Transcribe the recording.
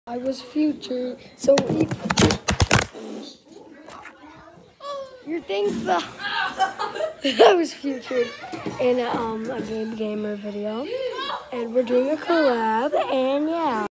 I was featured, so you think that I was featured in a Game Gamer video, and we're doing a collab, and yeah.